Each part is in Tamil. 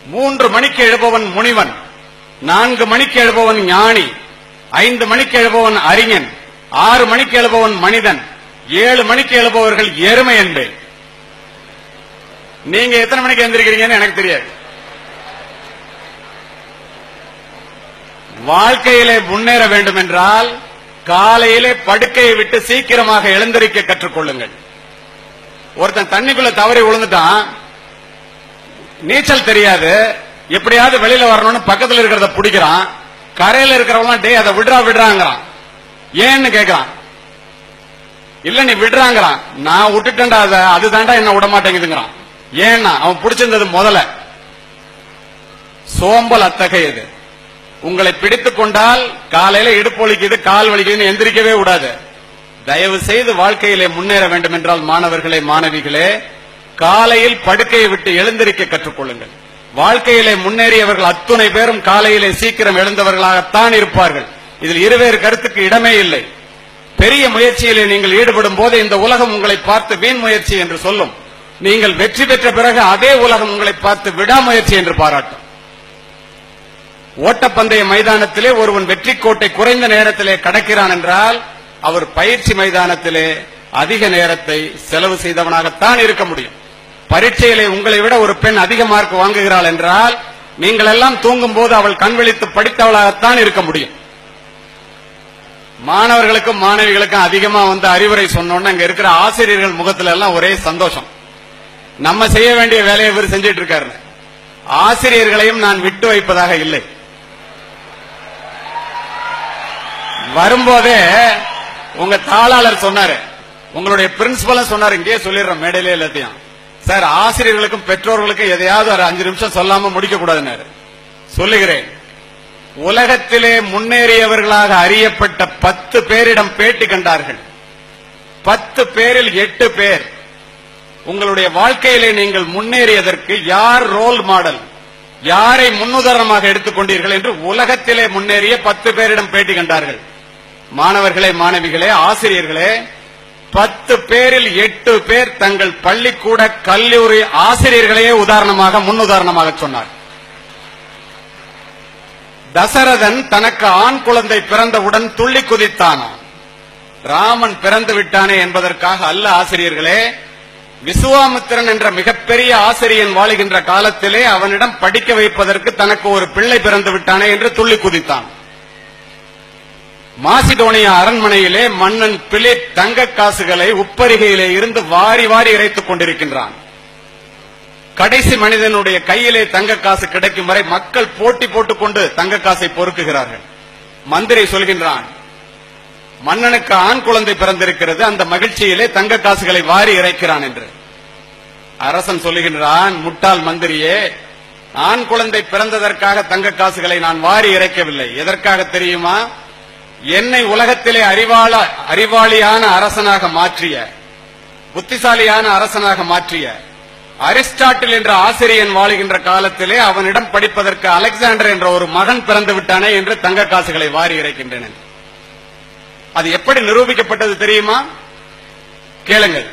3 மணிக்கு எழுபவன் முனிவன், 4 மணிக்கு எழுபவன் ஞானி, 5 மணிக்கு எழுபவன் அறிஞன், 6 மணிக்கு எழுபவன் மனிதன், 7 மணிக்கு எழுபவர்கள் எருமை என்பேன். நீங்க எத்தனை மணிக்கு எழுந்திருக்கிறீங்கன்னு எனக்கு தெரியாது. வாழ்க்கையிலே முன்னேற வேண்டும் என்றால் காலையிலே படுக்கையை விட்டு சீக்கிரமாக எழுந்திருக்க கற்றுக்கொள்ளுங்கள். ஒருத்தன் தண்ணிக்குள்ள தவறி விழுந்துட்டான், நீச்சல் தெரியாது, எப்படியாவது வெளியில வரணும்னு பக்கத்தில் இருக்கிறத பிடிக்கிறான். கரையில இருக்கிறவங்க டே அதை விடுறாங்கிறான். ஏன்னு கேட்கிறான். இல்ல நீ விடுறாங்கிறான். நான் விட்டுட்டேன்டா, அதுதான்டா என்ன விட மாட்டேங்குதுங்கிறான். ஏன்னா அவன் பிடிச்சிருந்தது முதல்ல. சோம்பல் அத்தகையது. உங்களை பிடித்துக் கொண்டால் காலையில இடுப்பு வலிக்குது, கால் வலிக்குதுன்னு எந்திரிக்கவே விடாது. தயவு செய்து வாழ்க்கையிலே முன்னேற வேண்டும் என்றால் மாணவர்களே, மாணவிகளே, காலையில் படுக்கையை விட்டு எழுந்திருக்க கற்றுக்கொள்ளுங்கள். வாழ்க்கையிலே முன்னேறியவர்கள் அத்துணை பேரும் காலையிலே சீக்கிரம் எழுந்தவர்களாகத்தான் இருப்பார்கள். இதில் இருவேறு கருத்துக்கு இடமே இல்லை. பெரிய முயற்சியிலே நீங்கள் ஈடுபடும் போது இந்த உலகம் உங்களை பார்த்து வீண் முயற்சி என்று சொல்லும். நீங்கள் வெற்றி பெற்ற பிறகு அதே உலகம் உங்களை பார்த்து விடாமுயற்சி என்று பாராட்டும். ஓட்டப்பந்தய மைதானத்திலே ஒருவன் வெற்றி கோட்டை குறைந்த நேரத்திலே கடக்கிறான் என்றால் அவர் பயிற்சி மைதானத்திலே அதிக நேரத்தை செலவு செய்தவனாகத்தான் இருக்க முடியும். பரீட்சையிலே உங்களை விட ஒரு பெண் அதிக மார்க் வாங்குகிறாள் என்றால் நீங்கள் எல்லாம் தூங்கும் போது அவள் கண் விழித்து படித்தவளாகத்தான் இருக்க முடியும். மாணவர்களுக்கும் மாணவிகளுக்கும் அதிகமா அறிவுரை சொன்னோன்னு அங்க இருக்கிற ஆசிரியர்கள் முகத்துல எல்லாம் ஒரே சந்தோஷம். நம்ம செய்ய வேண்டிய வேலையை இவர் செஞ்சிட்டு இருக்காரு. ஆசிரியர்களையும் நான் விட்டு வைப்பதாக இல்லை. வரும்போதே உங்க தாளாளர் சொன்னாரு, உங்களுடைய பிரின்சிபல் சொன்னாரு, இங்கே சொல்லிடுறோம் மேடையிலே எல்லாத்தையும், சார் ஆசிரியர்களுக்கும் பெற்றோர்களுக்கும் எதையாவது ஒரு 5 நிமிஷம் சொல்லாம முடிக்க கூடாதுன்னாரு. சொல்லுகிறேன், உலகத்திலே முன்னேறியவர்களாக அறியப்பட்ட 10 பேரிடம் பேட்டி கண்டார்கள். 10 பேரில் 8 பேர் உங்களுடைய வாழ்க்கையிலே நீங்கள் முன்னேறியதற்கு யார் ரோல் மாடல், யாரை முன்னுதாரணமாக எடுத்துக்கொண்டீர்கள் என்று உலகத்திலே முன்னேறிய 10 பேரிடம் பேட்டி கண்டார்கள். மாணவர்களே, மாணவிகளே, ஆசிரியர்களே, 10 பேரில் 8 பேர் தங்கள் பள்ளிக்கூட கல்லூரி ஆசிரியர்களையே உதாரணமாக முன்னுதாரணமாக சொன்னார். தசரதன் தனக்கு ஆண் குழந்தை பிறந்தவுடன் துள்ளி குதித்தானாம். ராமன் பிறந்து விட்டானே என்பதற்காக அல்ல ஆசிரியர்களே, விசுவாமித்திரன் என்ற மிகப்பெரிய ஆசிரியன் வாழுகின்ற காலத்திலே அவனிடம் படிக்க வைப்பதற்கு தனக்கு ஒரு பிள்ளை பிறந்து விட்டானே என்று துள்ளி குதித்தான். மாசிடோனியா அரண்மனையிலே மன்னன் பிலிப் தங்க காசுகளை உப்பரிகையிலே இருந்து வாரி வாரி இறைத்துக் கொண்டிருக்கின்றான். கடைசி மனிதனுடைய கையிலே தங்க காசு கிடைக்கும் வரை மக்கள் போட்டி போட்டுக் கொண்டு தங்க காசை பொறுக்குகிறார்கள். மந்திரி சொல்கின்றான், மன்னனுக்கு ஆண் குழந்தை பிறந்திருக்கிறது, அந்த மகிழ்ச்சியிலே தங்க காசுகளை வாரி இறைக்கிறான் என்று. அரசன் சொல்லுகின்றான், முட்டாள் மந்திரியே, ஆண் குழந்தை பிறந்ததற்காக தங்க காசுகளை நான் வாரி இறைக்கவில்லை. எதற்காக தெரியுமா? என்னை உலகத்திலே அறிவாளியான அரசனாக மாற்றிய, புத்திசாலியான அரசனாக மாற்றிய அரிஸ்டாட்டில் என்ற ஆசிரியன் வாழுகின்ற காலத்திலே அவனிடம் படிப்பதற்கு அலெக்சாண்டர் என்ற ஒரு மகன் பிறந்து விட்டானே என்று தங்க காசுகளை வாரி இறைக்கின்றன. அது எப்படி நிரூபிக்கப்பட்டது தெரியுமா? கேளுங்கள்.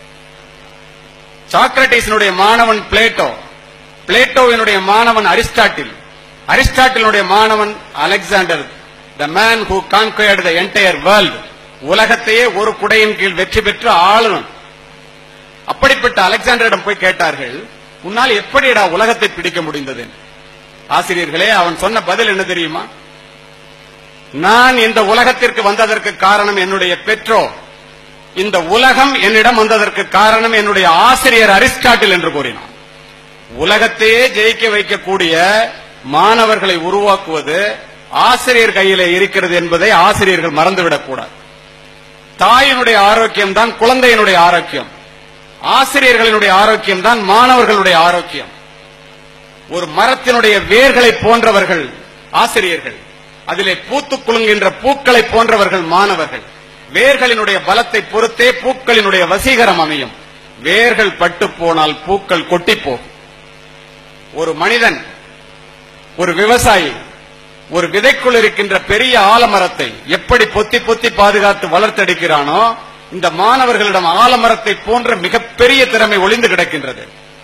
சாக்ரட்டிஸினுடைய மாணவன் பிளேட்டோ, பிளேட்டோவினுடைய மாணவன் அரிஸ்டாட்டில், அரிஸ்டாட்டிலுடைய மாணவன் Alexander, the man who conquered the entire world, உலகத்தையே ஒரு குடையின் கீழ் வெற்றி பெற்று ஆளுநன். அப்படிப்பட்ட அலெக்சாண்டரிடம் போய் கேட்டார்கள், உன்னால் எப்படிடா உலகத்தை பிடிக்க முடிந்தது? ஆசிரியர்களே, அவன் சொன்ன பதில் என்ன தெரியுமா? நான் இந்த உலகத்திற்கு வந்ததற்கு காரணம் என்னுடைய பெற்றோர், இந்த உலகம் என்னிடம் வந்ததற்கு காரணம் என்னுடைய ஆசிரியர் அரிஸ்டாட்டில் என்று கூறினான். உலகத்தையே ஜெயிக்க வைக்கக்கூடிய மாணவர்களை உருவாக்குவது ஆசிரியர் கையிலே இருக்கிறது என்பதை ஆசிரியர்கள் மறந்துவிடக் கூடாது. தாயினுடைய ஆரோக்கியம் தான் குழந்தையினுடைய ஆரோக்கியம், ஆசிரியர்களினுடைய ஆரோக்கியம் தான் மாணவர்களுடைய ஆரோக்கியம். ஒரு மரத்தினுடைய வேர்களை போன்றவர்கள் ஆசிரியர்கள், அதிலே பூத்து குலுங்குகின்ற பூக்களை போன்றவர்கள் மாணவர்கள். வேர்களினுடைய பலத்தை பொறுத்தே பூக்களினுடைய வசீகரம் அமையும். வேர்கள் பட்டு போனால் பூக்கள் கொட்டி போகும். ஒரு மனிதன், ஒரு விவசாயி, ஒரு விதைக்குள் இருக்கின்ற பெரிய ஆலமரத்தை எப்படி பொத்தி பொத்தி பாதுகாத்து வளர்த்தெடுக்கிறானோ, இந்த மாணவர்களிடம் ஆலமரத்தை போன்ற மிகப்பெரிய திறமை ஒளிந்து கிடக்கின்றது.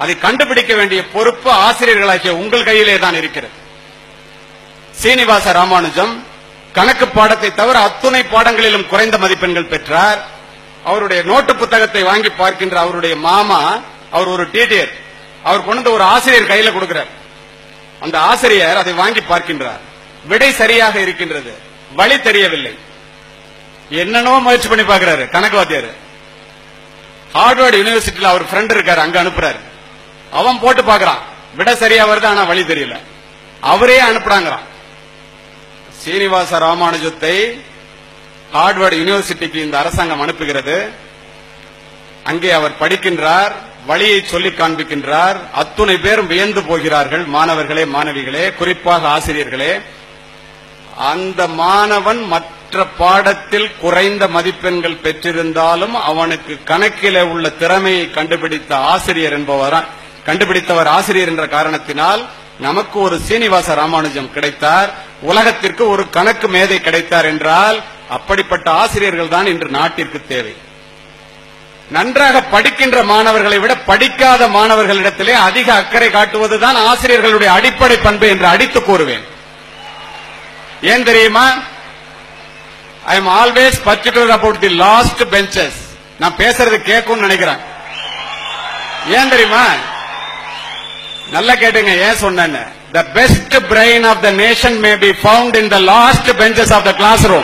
அதை கண்டுபிடிக்க வேண்டிய பொறுப்பு ஆசிரியர்களாகிய உங்கள் கையிலே தான் இருக்கிறது. சீனிவாச ராமானுஜம் கணக்கு பாடத்தை தவிர அத்துணை பாடங்களிலும் குறைந்த மதிப்பெண்கள் பெற்றார். அவருடைய நோட்டு புத்தகத்தை வாங்கி பார்க்கின்ற அவருடைய மாமா, அவர் ஒரு டீச்சர், அவர் கொண்டு ஒரு ஆசிரியர் கையில கொடுக்கிறார். அந்த ஆசிரியர் அதை வாங்கி பார்க்கின்றார். விடை சரியாக இருக்கின்றது, வழி தெரியவில்லை. என்னென்னோ முயற்சி பண்ணி பார்க்கிறாரு கணக்கு வாத்தியார். ஹார்வர்ட் யூனிவர்சிட்டியில அவர் ஃப்ரெண்ட் இருக்காரு, அங்க அனுப்புறாரு. அவன் போட்டு பார்க்கறான், விடை சரியா வருது, ஆனா வழி தெரியல. அவரே அனுப்புறாங்கிறான். சீனிவாச ராமானுஜத்தை ஹார்வர்ட் யூனிவர்சிட்டிக்கு இந்த அரசாங்கம் அனுப்புகிறது. அங்கே அவர் படிக்கின்றார், வழியை சொல்லி காண்பிக்கின்றார். அத்துணை பேரும் வியந்து போகிறார்கள், மாணவர்களே, மாணவிகளே, குறிப்பாக ஆசிரியர்களே. அந்த மாணவன் மற்ற பாடத்தில் குறைந்த மதிப்பெண்கள் பெற்றிருந்தாலும் அவனுக்கு கணக்கிலே உள்ள திறமையை கண்டுபிடித்தவர் ஆசிரியர் என்ற காரணத்தினால் நமக்கு ஒரு சீனிவாச ராமானுஜம் கிடைத்தார், உலகத்திற்கு ஒரு கணக்கு மேதை கிடைத்தார் என்றால் அப்படிப்பட்ட ஆசிரியர்கள் தான் இன்று நாட்டிற்கு தேவை. நன்றாக படிக்கின்ற மாணவர்களை விட படிக்காத மாணவர்களிடத்திலே அதிக அக்கறை காட்டுவதுதான் ஆசிரியர்களுடைய அடிப்படை பண்பு என்று அடித்து கூறுவேன். ஏன் தெரியுமா? I am always particular about the last benches. நான் பேசுறது கேட்கும்னு நினைக்கிறேன். ஏன் தெரியுமா? நல்லா கேட்டுங்க ஏன் சொன்னேன்னு. The best brain of the nation may be found in the last benches of the classroom.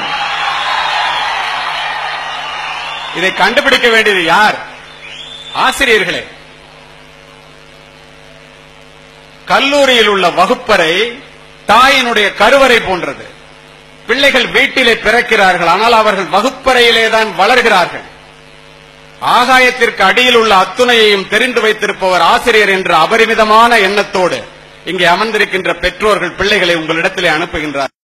இதை கண்டுபிடிக்க வேண்டியது யார்? ஆசிரியர்களே. கல்லூரியில் உள்ள வகுப்பறை தாயினுடைய கருவறை போன்றது. பிள்ளைகள் வீட்டிலே பிறக்கிறார்கள், ஆனால் அவர்கள் வகுப்பறையிலே தான் வளர்கிறார்கள். ஆகாயத்திற்கு அடியில் உள்ள அத்துணையையும் தெரிந்து வைத்திருப்பவர் ஆசிரியர் என்ற அபரிமிதமான எண்ணத்தோடு இங்கே அமர்ந்திருக்கின்ற பெற்றோர்கள் பிள்ளைகளை உங்களிடத்திலே அனுப்புகின்றார்.